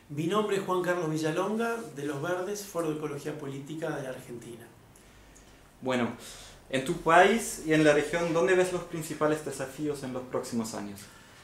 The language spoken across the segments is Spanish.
Mi nombre es Juan Carlos Villalonga, de Los Verdes, Foro de Ecología Política de la Argentina. Bueno, en tu país y en la región, ¿dónde ves los principales desafíos en los próximos años?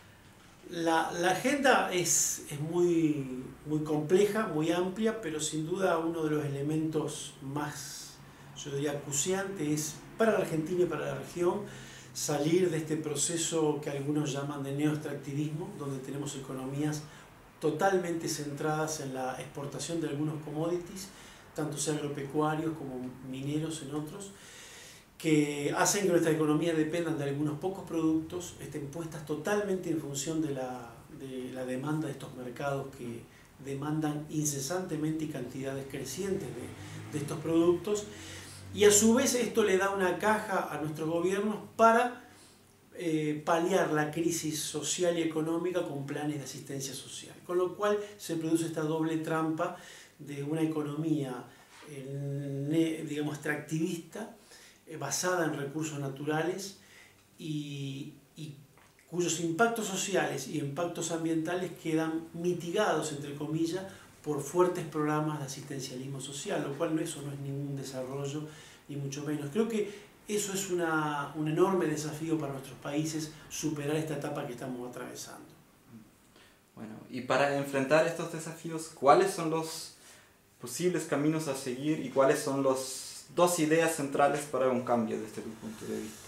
La agenda es muy compleja, muy amplia, pero sin duda uno de los elementos más, yo diría, acuciantes es para la Argentina y para la región salir de este proceso que algunos llaman de neoextractivismo, donde tenemos economías totalmente centradas en la exportación de algunos commodities, tanto sea agropecuarios como mineros en otros, que hacen que nuestra economía dependan de algunos pocos productos, estén puestas totalmente en función de la demanda de estos mercados que demandan incesantemente y cantidades crecientes de estos productos, y a su vez esto le da una caja a nuestros gobiernos para paliar la crisis social y económica con planes de asistencia social, con lo cual se produce esta doble trampa de una economía digamos extractivista, basada en recursos naturales y cuyos impactos sociales y impactos ambientales quedan mitigados, entre comillas, por fuertes programas de asistencialismo social, lo cual eso no es ningún desarrollo, ni mucho menos. Creo que eso es un enorme desafío para nuestros países, superar esta etapa que estamos atravesando. Bueno, y para enfrentar estos desafíos, ¿cuáles son los posibles caminos a seguir y cuáles son las dos ideas centrales para un cambio desde tu punto de vista?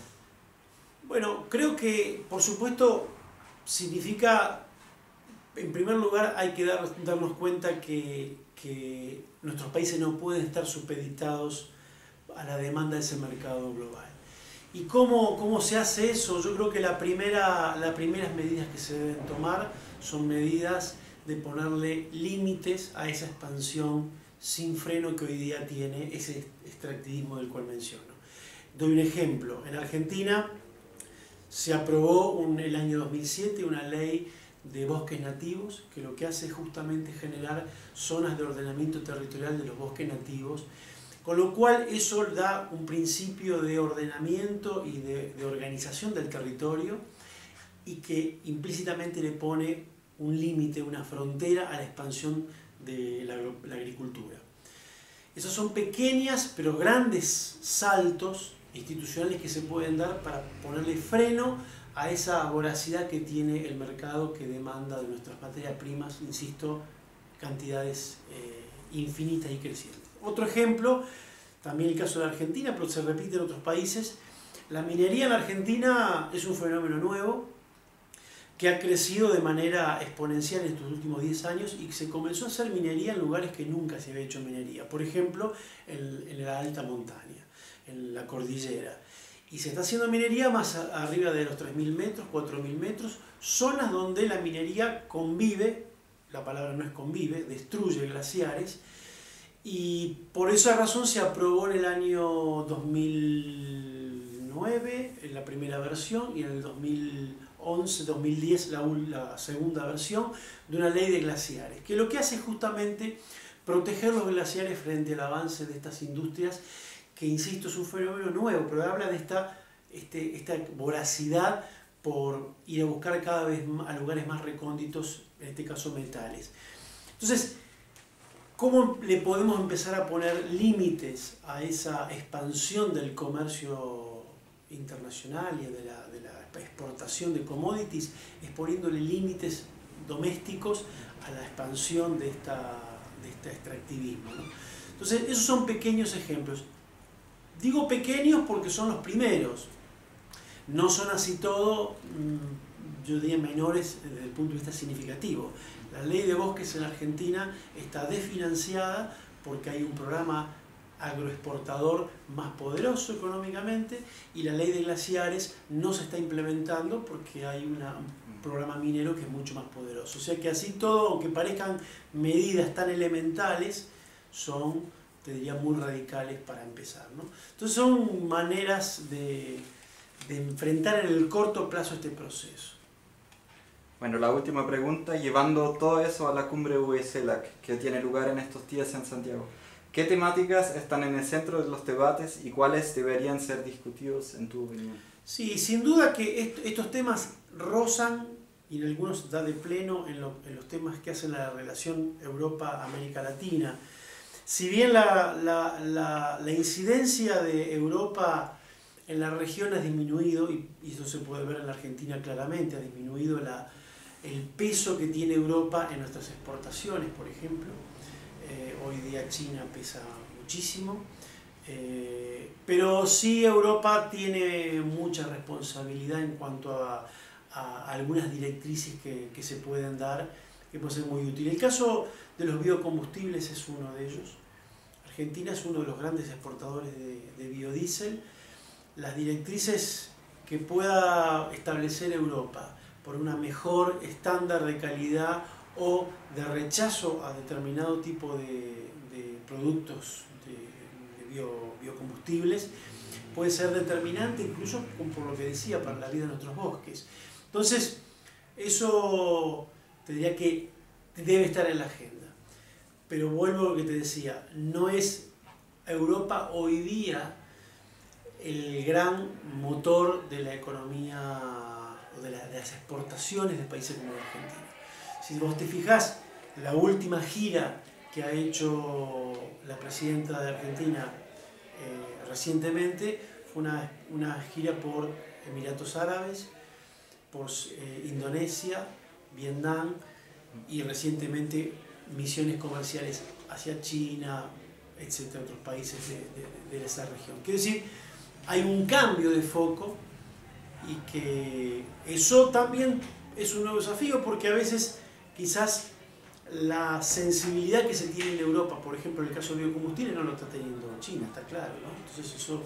Bueno, creo que, por supuesto, significa, en primer lugar, hay que darnos cuenta que nuestros países no pueden estar supeditados a la demanda de ese mercado global. ¿Y cómo se hace eso? Yo creo que las primeras medidas que se deben tomar son medidas de ponerle límites a esa expansión sin freno que hoy día tiene ese extractivismo del cual menciono. Doy un ejemplo. En Argentina se aprobó el año 2007 una ley de bosques nativos que lo que hace es justamente generar zonas de ordenamiento territorial de los bosques nativos, con lo cual eso da un principio de ordenamiento y de organización del territorio y que implícitamente le pone un límite, una frontera a la expansión de la agricultura. Esos son pequeñas pero grandes saltos institucionales que se pueden dar para ponerle freno a esa voracidad que tiene el mercado que demanda de nuestras materias primas, insisto, cantidades infinitas y crecientes. Otro ejemplo, también el caso de la Argentina, pero se repite en otros países. La minería en la Argentina es un fenómeno nuevo que ha crecido de manera exponencial en estos últimos 10 años y que se comenzó a hacer minería en lugares que nunca se había hecho minería. Por ejemplo, en la alta montaña, en la cordillera. Y se está haciendo minería más arriba de los 3.000 metros, 4.000 metros, zonas donde la minería convive, la palabra no es convive, destruye glaciares, y por esa razón se aprobó en el año 2009 en la primera versión y en el 2011-2010 la segunda versión de una ley de glaciares, que lo que hace es justamente proteger los glaciares frente al avance de estas industrias, que insisto es un fenómeno nuevo, pero habla de esta voracidad por ir a buscar cada vez a lugares más recónditos, en este caso metales. Entonces, ¿cómo le podemos empezar a poner límites a esa expansión del comercio internacional y de la exportación de commodities? Es poniéndole límites domésticos a la expansión de este extractivismo, ¿no? Entonces, esos son pequeños ejemplos. Digo pequeños porque son los primeros. No son así todo, yo diría menores desde el punto de vista significativo. La ley de bosques en Argentina está desfinanciada porque hay un programa agroexportador más poderoso económicamente y la ley de glaciares no se está implementando porque hay un programa minero que es mucho más poderoso. O sea que así todo, aunque parezcan medidas tan elementales, son, te diría, muy radicales para empezar, ¿no? Entonces son maneras de enfrentar en el corto plazo este proceso. Bueno, la última pregunta, llevando todo eso a la cumbre UE-CELAC, que tiene lugar en estos días en Santiago. ¿Qué temáticas están en el centro de los debates y cuáles deberían ser discutidos en tu opinión? Sí, sin duda que estos temas rozan y en algunos da de pleno en los temas que hacen la relación Europa-América Latina. Si bien la incidencia de Europa en la región ha disminuido, y eso se puede ver en la Argentina claramente, ha disminuido el peso que tiene Europa en nuestras exportaciones, por ejemplo. Hoy día China pesa muchísimo, pero sí Europa tiene mucha responsabilidad en cuanto a algunas directrices que se pueden dar, que pueden ser muy útiles. El caso de los biocombustibles es uno de ellos. Argentina es uno de los grandes exportadores de biodiesel. Las directrices que pueda establecer Europa por una mejor estándar de calidad o de rechazo a determinado tipo de productos de biocombustibles puede ser determinante, incluso por lo que decía, para la vida de nuestros bosques. Entonces, eso te diría que debe estar en la agenda. Pero vuelvo a lo que te decía, no es Europa hoy día el gran motor de la economía o de las exportaciones de países como la Argentina. Si vos te fijás, la última gira que ha hecho la presidenta de Argentina recientemente fue una gira por Emiratos Árabes, por Indonesia, Vietnam y recientemente misiones comerciales hacia China, etcétera, otros países de esa región. Quiero decir, hay un cambio de foco y que eso también es un nuevo desafío, porque a veces quizás la sensibilidad que se tiene en Europa, por ejemplo en el caso de biocombustibles, no lo está teniendo China, está claro, ¿no? Entonces eso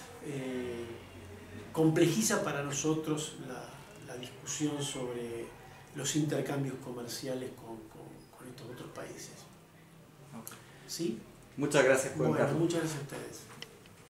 complejiza para nosotros la discusión sobre los intercambios comerciales con estos otros países. ¿Sí? Muchas gracias, Juan Carlos. Muchas gracias a ustedes.